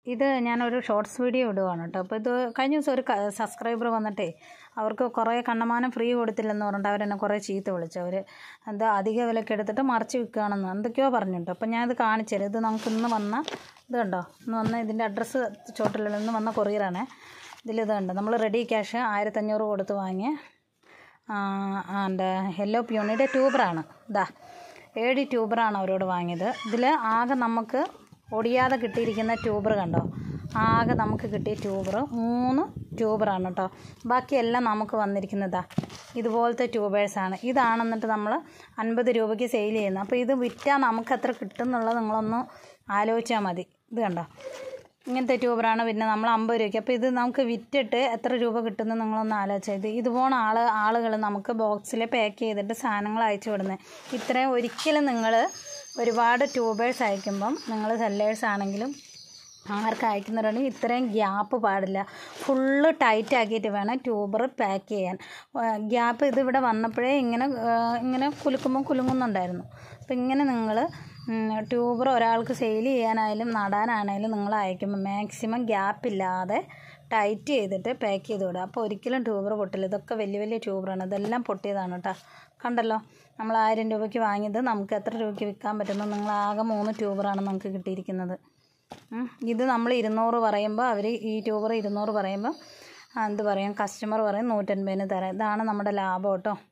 ഇത് ഞാനൊരു shorts video ഇടുവാണ് കേട്ടോ. അപ്പോൾ ഇത് കഴിഞ്ഞ ദിവസം ഒരു സബ്സ്ക്രൈബർ വന്നിട്ടേ അവർക്ക് കുറേ കണ്ണമാനം ഫ്രീ കൊടുത്തില്ലെന്ന് പറഞ്ഞിട്ട് അവരെന്നെ കുറേ ചീത്ത വിളിച്ചു. അവർ എന്താ അധിക വിലക്ക് എടുത്തിട്ട് മറിച്ച് വിൽക്കുകയാണെന്ന് എന്തൊക്കെയോ പറഞ്ഞിട്ട്. അപ്പോൾ ഞാനത് കാണിച്ചു തരാം. ഇത് നമുക്ക് ഇന്ന് വന്ന ഇത് കണ്ടോ, ഇന്ന് വന്ന ഇതിൻ്റെ അഡ്രസ്സ് ചോട്ടിലുള്ള ഇന്ന് വന്ന കൊറിയറാണ്. ഇതിലിത് കണ്ടോ, നമ്മൾ റെഡി ക്യാഷ് 1500 കൊടുത്ത് വാങ്ങിയ യെല്ലോ പ്യൂണിയുടെ ട്യൂബറാണ്. ഇതാ 7 ട്യൂബറാണ് അവരോട് വാങ്ങിയത്. ഇതിൽ ആകെ നമുക്ക് ഒടിയാതെ കിട്ടിയിരിക്കുന്ന ട്യൂബർ കണ്ടോ, ആകെ നമുക്ക് കിട്ടിയ ട്യൂബർ 3 ട്യൂബറാണ് കേട്ടോ. ബാക്കിയെല്ലാം നമുക്ക് വന്നിരിക്കുന്നതാ ഇതുപോലത്തെ ട്യൂബേഴ്സാണ്. ഇതാണെന്നിട്ട് നമ്മൾ 50 രൂപയ്ക്ക് സെയിൽ ചെയ്യുന്നത്. അപ്പോൾ ഇത് വിറ്റാൽ നമുക്ക് എത്ര കിട്ടും എന്നുള്ളത് നിങ്ങളൊന്ന് ആലോചിച്ചാൽ മതി. ഇത് കണ്ടോ, ഇങ്ങനത്തെ ട്യൂബറാണ്. പിന്നെ നമ്മൾ 50 രൂപയ്ക്ക്. അപ്പോൾ ഇത് നമുക്ക് വിറ്റിട്ട് എത്ര രൂപ കിട്ടുമെന്ന് നിങ്ങളൊന്ന് ആലോചിച്ചാൽ. ഇതുപോലെ ആളുകൾ നമുക്ക് ബോക്സിൽ പാക്ക് ചെയ്തിട്ട് സാധനങ്ങൾ അയച്ചു വിടുന്നത്. ഇത്രയും ഒരിക്കലും നിങ്ങൾ ഒരുപാട് ട്യൂബേഴ്സ് അയക്കുമ്പം നിങ്ങൾ സെല്ലേഴ്സ് ആണെങ്കിലും ആർക്ക് അയക്കുന്നവരാണെങ്കിൽ ഇത്രയും ഗ്യാപ്പ് പാടില്ല. ഫുള്ള് ടൈറ്റ് ആക്കിയിട്ട് വേണം ട്യൂബർ പാക്ക് ചെയ്യാൻ. ഗ്യാപ്പ് ഇതിവിടെ വന്നപ്പോഴേ ഇങ്ങനെ കുലുങ്ങുന്നുണ്ടായിരുന്നു. അപ്പോൾ ഇങ്ങനെ നിങ്ങൾ ട്യൂബർ ഒരാൾക്ക് സെയിൽ ചെയ്യാനായാലും നടാനാണെങ്കിലും നിങ്ങൾ അയക്കുമ്പോൾ മാക്സിമം ഗ്യാപ്പില്ലാതെ ടൈറ്റ് ചെയ്തിട്ട് പാക്ക് ചെയ്ത് വിടുക. അപ്പോൾ ഒരിക്കലും ട്യൂബർ പൊട്ടില്ല. ഇതൊക്കെ വലിയ വലിയ ട്യൂബറാണ്. ഇതെല്ലാം പൊട്ടിയതാണ് കേട്ടോ. കണ്ടല്ലോ, നമ്മൾ 1000 രൂപയ്ക്ക് വാങ്ങിയത് നമുക്ക് എത്ര രൂപയ്ക്ക് വിൽക്കാൻ പറ്റുന്നു. നിങ്ങൾ ആകെ 3 ട്യൂബറാണ് നമുക്ക് കിട്ടിയിരിക്കുന്നത്. ഇത് നമ്മൾ 200 പറയുമ്പോൾ അവർ ഈ ട്യൂബർ 200 പറയുമ്പോൾ എന്ത് പറയും, കസ്റ്റമർ പറയും 150 തരാം. ഇതാണ് നമ്മുടെ ലാഭം കേട്ടോ.